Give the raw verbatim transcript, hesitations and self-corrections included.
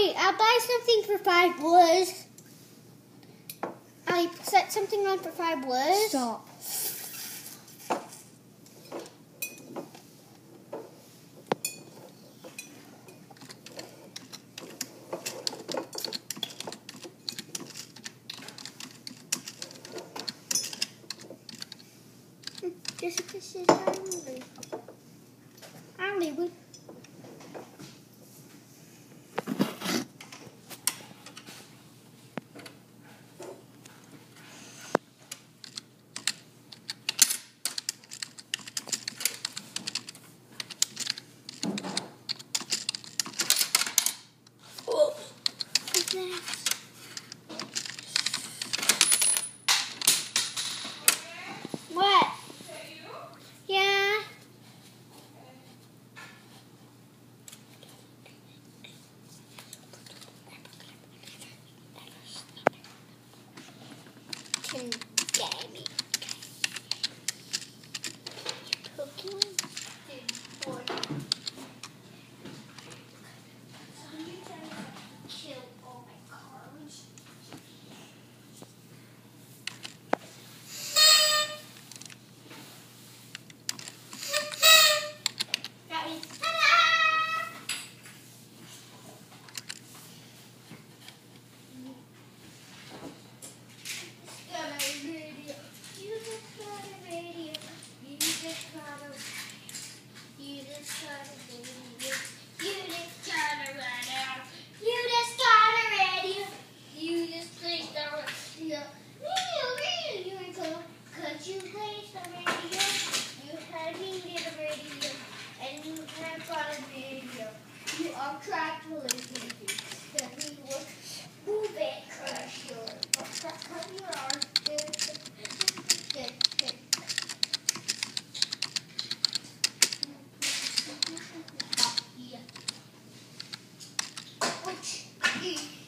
Alright, I'll buy something for five blues. I'll set something on for five blues. Stop. Jessica says I'm leaving. I'm leaving. What? Yeah. Can get me. Cooking. Kill all my cards. Got me. You are trapped to listen to. Then we will move it, crush your, cut your arm. Yeah. Which